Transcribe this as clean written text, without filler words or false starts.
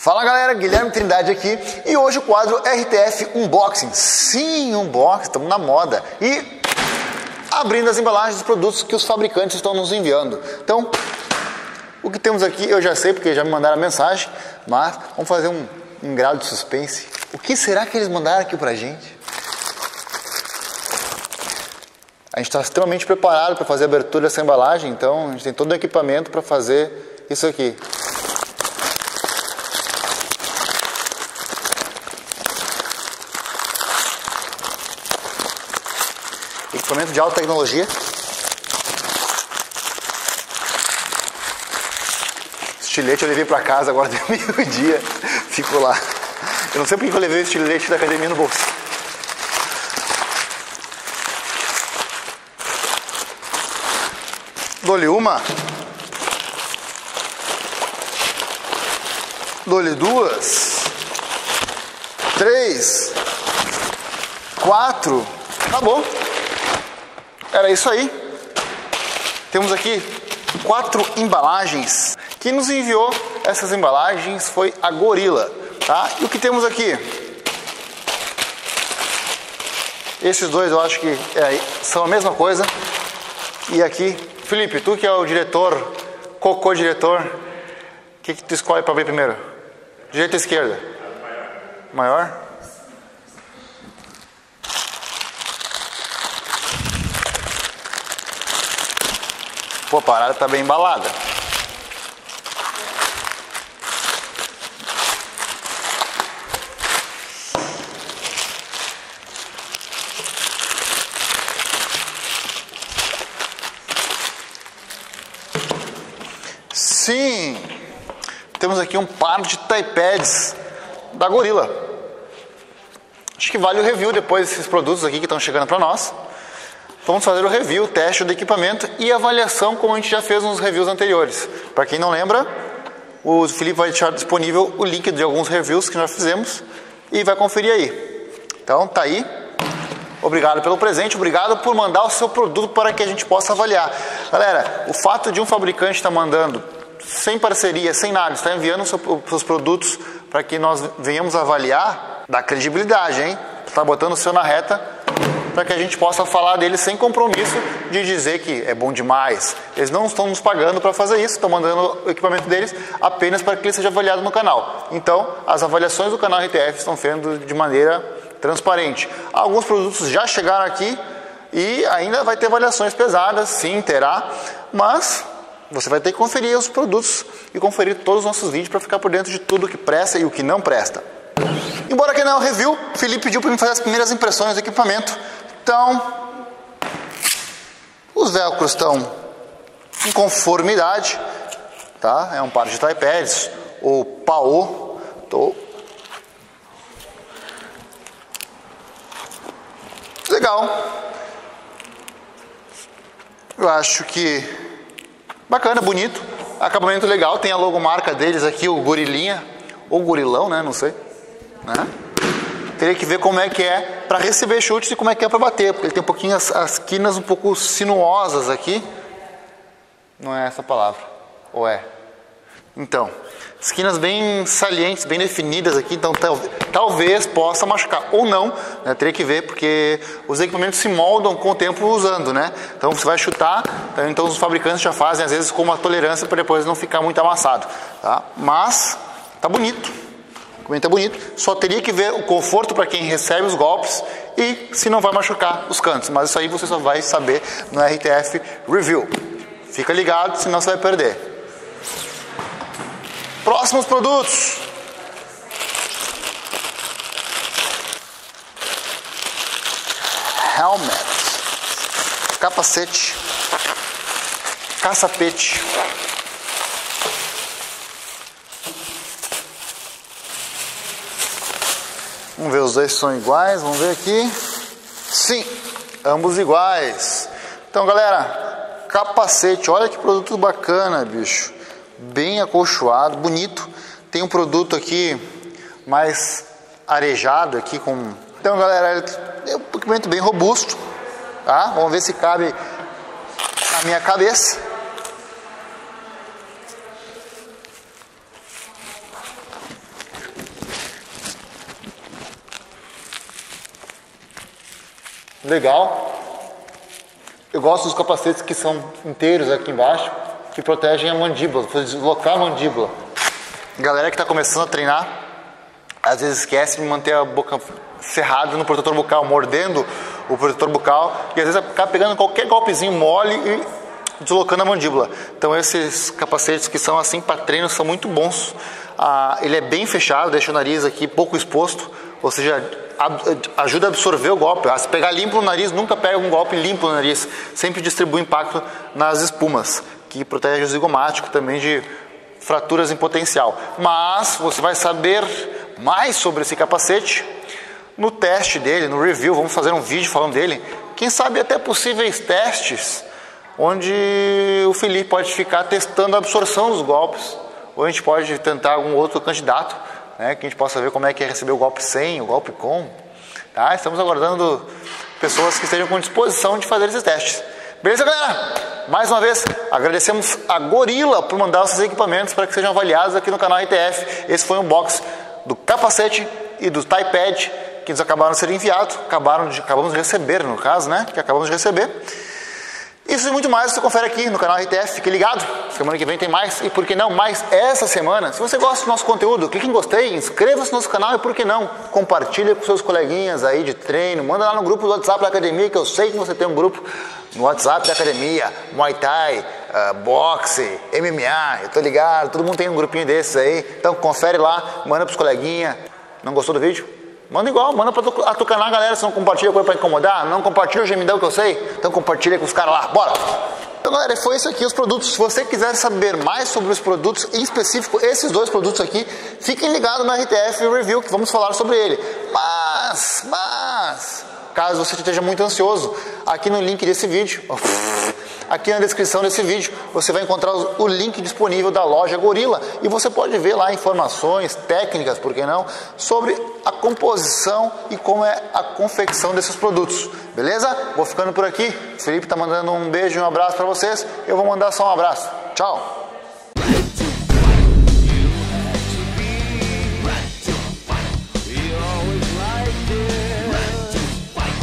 Fala galera, Guilherme Trindade aqui e hoje o quadro RTF Unboxing. Sim, unboxing, estamos na moda. E abrindo as embalagens dos produtos que os fabricantes estão nos enviando. Então, o que temos aqui eu já sei porque já me mandaram a mensagem, mas vamos fazer um grau de suspense. O que será que eles mandaram aqui pra gente? A gente está extremamente preparado para fazer a abertura dessa embalagem, então a gente tem todo o equipamento para fazer isso aqui. Equipamento de alta tecnologia. Estilete eu levei para casa agora de meio-dia. Ficou lá. Eu não sei porque eu levei o estilete da academia no bolso. Dou-lhe uma. Dou-lhe duas. 3. 4. Acabou. Era isso aí. Temos aqui 4 embalagens. Quem nos enviou essas embalagens foi a Gorilla, tá? E o que temos aqui? Esses dois eu acho que são a mesma coisa. E aqui, Felipe, tu que é o diretor, cocô-diretor, o que tu escolhe para ver primeiro? Direita ou esquerda? Maior? Pô, a parada tá bem embalada. Sim! Temos aqui um par de Typepads da Gorilla. Acho que vale o review depois desses produtos aqui que estão chegando para nós. Vamos fazer o review, o teste do equipamento e avaliação como a gente já fez nos reviews anteriores. Para quem não lembra, o Felipe vai deixar disponível o link de alguns reviews que nós fizemos e vai conferir aí. Então tá aí. Obrigado pelo presente, obrigado por mandar o seu produto para que a gente possa avaliar. Galera, o fato de um fabricante estar mandando sem parceria, sem nada, está enviando os seus produtos para que nós venhamos avaliar, dá credibilidade, hein? Está botando o seu na reta para que a gente possa falar deles sem compromisso de dizer que é bom demais. Eles não estão nos pagando para fazer isso, estão mandando o equipamento deles apenas para que ele seja avaliado no canal. Então, as avaliações do canal RTF estão sendo de maneira transparente. Alguns produtos já chegaram aqui e ainda vai ter avaliações pesadas, sim, terá, mas você vai ter que conferir os produtos e conferir todos os nossos vídeos para ficar por dentro de tudo que presta e o que não presta. Embora aqui não é o review, o Felipe pediu para mim fazer as primeiras impressões do equipamento. Então, os velcros estão em conformidade, tá? É um par de Typepads ou PAO. Legal. Eu acho que bacana, bonito. Acabamento legal, tem a logomarca deles aqui, o Gorilinha ou Gorilão, né? Não sei, né? Teria que ver como é que é para receber chutes e como é que é para bater, porque ele tem um pouquinho as quinas um pouco sinuosas aqui. Não é essa palavra, ou é? Então, esquinas bem salientes, bem definidas aqui, então talvez possa machucar, ou não, né? Teria que ver, porque os equipamentos se moldam com o tempo usando, né? Então você vai chutar, então os fabricantes já fazem às vezes com uma tolerância para depois não ficar muito amassado, tá? Mas tá bonito. O equipamento é bonito, só teria que ver o conforto para quem recebe os golpes e se não vai machucar os cantos, mas isso aí você só vai saber no RTF Review. Fica ligado, senão você vai perder. Próximos produtos. Helmet, capacete, caçapete. Vamos ver, os dois são iguais, vamos ver aqui. Sim, ambos iguais. Então galera, capacete, olha que produto bacana, bicho. Bem acolchoado, bonito. Tem um produto aqui mais arejado aqui com... Então galera, é um equipamento bem robusto, tá? Vamos ver se cabe na minha cabeça. legal. Eu gosto dos capacetes que são inteiros aqui embaixo, que protegem a mandíbula, para deslocar a mandíbula. Galera que está começando a treinar, às vezes esquece de manter a boca cerrada no protetor bucal, mordendo o protetor bucal, e às vezes acaba pegando qualquer golpezinho mole e deslocando a mandíbula. Então esses capacetes que são assim para treino são muito bons. Ele é bem fechado, deixa o nariz aqui pouco exposto, ou seja, ajuda a absorver o golpe. Se pegar limpo no nariz, nunca pega um golpe limpo no nariz, sempre distribui impacto nas espumas, que protege o zigomático também de fraturas em potencial. Mas você vai saber mais sobre esse capacete no teste dele, no review. Vamos fazer um vídeo falando dele, quem sabe até possíveis testes onde o Felipe pode ficar testando a absorção dos golpes, ou a gente pode tentar algum outro candidato, né, que a gente possa ver como é que é receber o golpe sem, o golpe com. Tá? Estamos aguardando pessoas que estejam com disposição de fazer esses testes. Beleza, galera? Mais uma vez, agradecemos a Gorilla por mandar os seus equipamentos para que sejam avaliados aqui no canal RTF. Esse foi um box do capacete e do TiPad que eles acabaram de ser enviados, acabamos de receber, no caso, né? Que acabamos de receber. Isso e muito mais você confere aqui no canal RTF. Fique ligado, semana que vem tem mais. E por que não mais essa semana? Se você gosta do nosso conteúdo, clique em gostei, inscreva-se no nosso canal e por que não, compartilha com seus coleguinhas aí de treino. Manda lá no grupo do WhatsApp da academia, que eu sei que você tem um grupo no WhatsApp da academia, Muay Thai, boxe, MMA, eu tô ligado, todo mundo tem um grupinho desses aí. Então confere lá, manda pros coleguinhas. Não gostou do vídeo? Manda igual, manda pra atucanar a galera. Se não compartilha coisa pra incomodar, não compartilha o gemidão que eu sei, então compartilha com os caras lá, bora! Então galera, foi isso aqui os produtos. Se você quiser saber mais sobre os produtos, em específico esses dois produtos aqui, fiquem ligados no RTF Review, que vamos falar sobre ele. Mas, caso você esteja muito ansioso, aqui no link desse vídeo, aqui na descrição desse vídeo, você vai encontrar o link disponível da loja Gorilla e você pode ver lá informações técnicas, por que não, sobre a composição e como é a confecção desses produtos. Beleza? Vou ficando por aqui. O Felipe está mandando um beijo e um abraço para vocês. Eu vou mandar só um abraço. Tchau!